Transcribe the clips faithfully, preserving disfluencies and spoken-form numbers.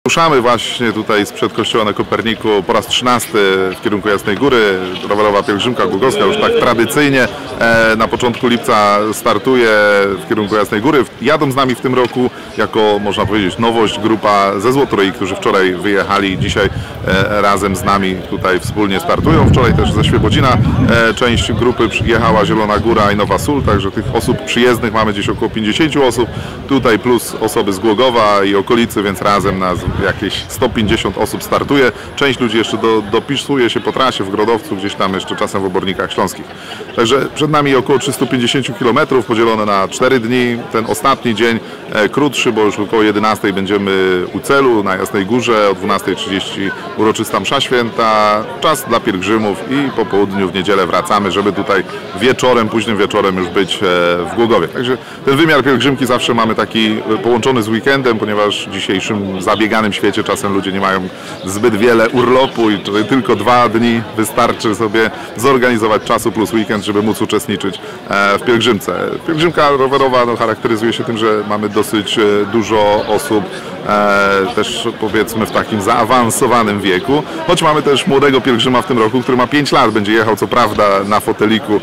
Ruszamy właśnie tutaj sprzed kościoła na Koperniku po raz trzynasty w kierunku Jasnej Góry. Rowerowa pielgrzymka głogowska już tak tradycyjnie na początku lipca startuje w kierunku Jasnej Góry. Jadą z nami w tym roku jako, można powiedzieć, nowość grupa ze Złotoryi, którzy wczoraj wyjechali i dzisiaj razem z nami tutaj wspólnie startują. Wczoraj też ze Świebodzina część grupy przyjechała, Zielona Góra i Nowa Sól, także tych osób przyjezdnych mamy gdzieś około pięćdziesięciu osób. Tutaj plus osoby z Głogowa i okolicy, więc razem nas jakieś sto pięćdziesiąt osób startuje. Część ludzi jeszcze do, dopisuje się po trasie w Grodowcu, gdzieś tam jeszcze czasem w Obornikach Śląskich. Także przed nami około trzysta pięćdziesiąt kilometrów podzielone na cztery dni. Ten ostatni dzień e, krótszy, bo już około jedenastej będziemy u celu na Jasnej Górze, o dwunastej trzydzieści uroczysta msza święta. Czas dla pielgrzymów i po południu w niedzielę wracamy, żeby tutaj wieczorem, późnym wieczorem już być e, w Głogowie. Także ten wymiar pielgrzymki zawsze mamy taki połączony z weekendem, ponieważ w dzisiejszym zabieganym świecie czasem ludzie nie mają zbyt wiele urlopu i tylko dwa dni wystarczy sobie zorganizować czasu plus weekend, żeby móc uczestniczyć w pielgrzymce. Pielgrzymka rowerowa no, charakteryzuje się tym, że mamy dosyć dużo osób też powiedzmy w takim zaawansowanym wieku, choć mamy też młodego pielgrzyma w tym roku, który ma pięć lat, będzie jechał co prawda na foteliku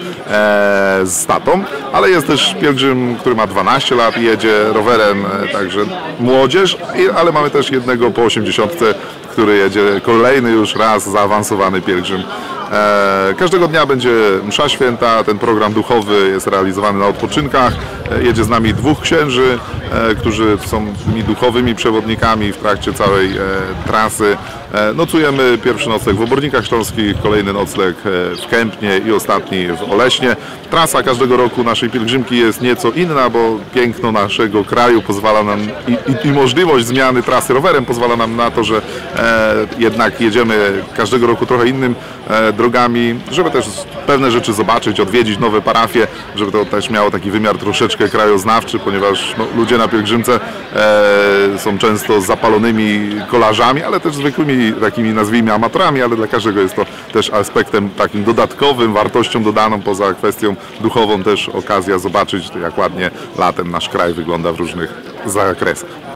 z tatą, ale jest też pielgrzym, który ma dwanaście lat i jedzie rowerem, także młodzież, ale mamy też jednego po osiemdziesiątce, który jedzie kolejny już raz zaawansowany pielgrzym. Każdego dnia będzie msza święta, ten program duchowy jest realizowany na odpoczynkach. Jedzie z nami dwóch księży, którzy są tymi duchowymi przewodnikami w trakcie całej trasy. Nocujemy pierwszy nocleg w Obornikach Śląskich, kolejny nocleg w Kępnie i ostatni w Oleśnie. Trasa każdego roku naszej pielgrzymki jest nieco inna, bo piękno naszego kraju pozwala nam i, i, i możliwość zmiany trasy rowerem pozwala nam na to, że e, jednak jedziemy każdego roku trochę innym e, drogami, żeby też pewne rzeczy zobaczyć, odwiedzić nowe parafie, żeby to też miało taki wymiar troszeczkę krajoznawczy, ponieważ no, ludzie na pielgrzymce e, są często zapalonymi kolarzami, ale też zwykłymi takimi, nazwijmy, amatorami, ale dla każdego jest to też aspektem takim dodatkowym, wartością dodaną poza kwestią duchową, też okazja zobaczyć, jak ładnie latem nasz kraj wygląda w różnych zakresach.